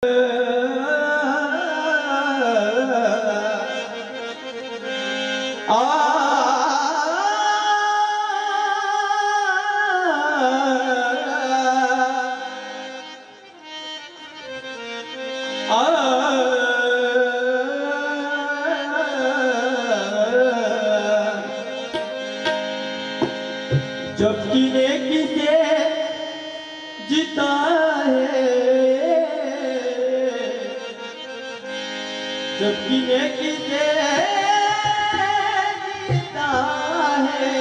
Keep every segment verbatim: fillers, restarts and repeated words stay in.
जब किने किसे जीता है, जब किने किसे जीता है,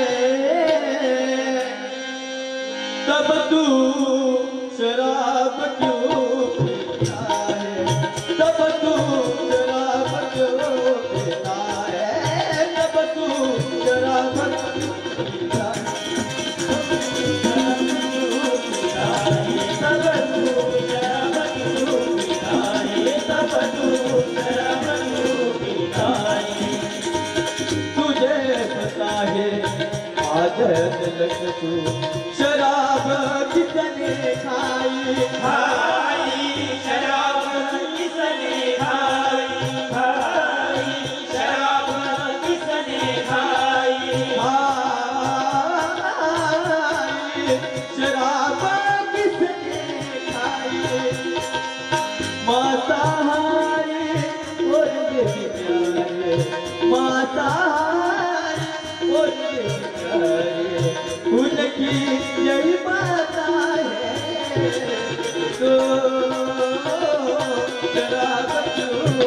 तब तू शराब क्यों पीता है, तब तू शराब क्यों पीता है, तब तू शराब पीता है। तू शराब किसने खाई, खाई शराब किसने खाई, खाई शराब किसने खाई, खाई शराब किसने खाई। माताहारी और ये प्यारे, माताहारी और ये प्यारे, उनकी यही माता है। तो शराब क्यों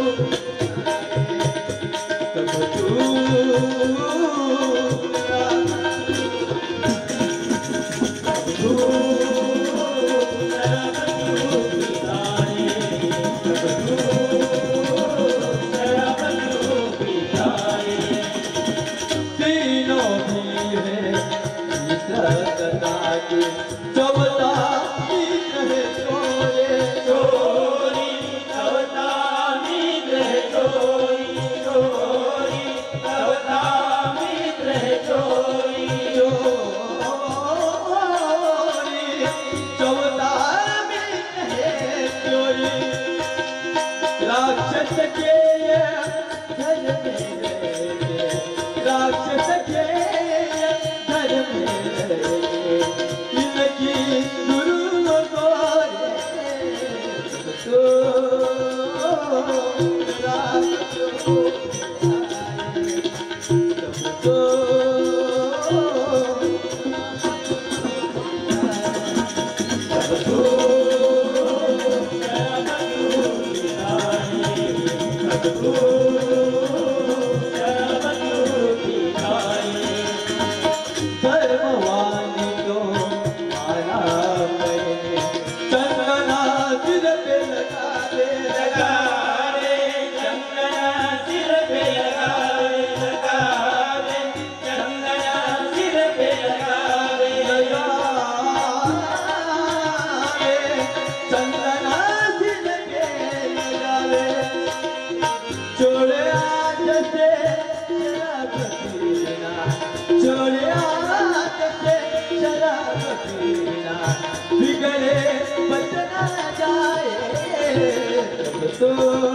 तब तू राक्षस के घर में रहेंगे, राक्षस के घर में रहेंगे, इनकी गुरु गोरे तो धर्मवानी को मारा मैंने, चंदना सिर पे लगा दे, लगा दे चंदना सिर पे लगा दे, लगा दे चंदना सिर पे लगा दे, लगा दे चंदना सिर पे लगा दे। छोड़े आज से शराब पीना, छोड़े आज से शराब पीना, बिगड़े बचना जाए तब तो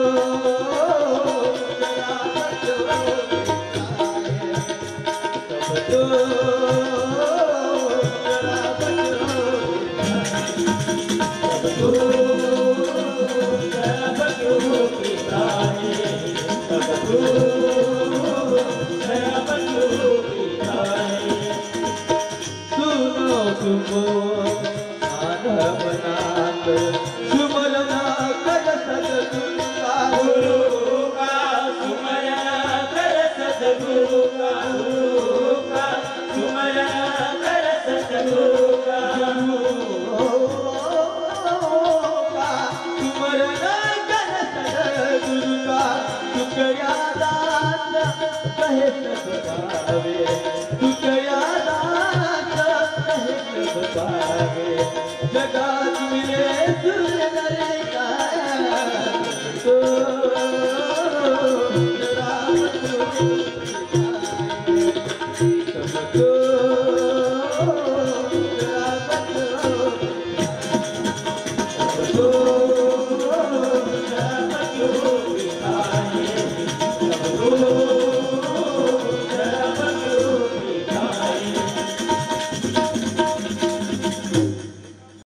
शराब क्यों पीता है, तब तो शराब क्यों पीता है, तब तो शराब क्यों पीता है। सुनो सुनो माधव नाथ, सुमरना कर सद्गुरु का, गुरु का सुमरना कर सद्गुरु का, गुरु का सुमरना कर सद्गुरु का, सुमरना कर सद्गुरु का। शुक्रिया दास कहे सब गावे, शुक्रिया दास कहे सब गावे, जगत मिले सुंदर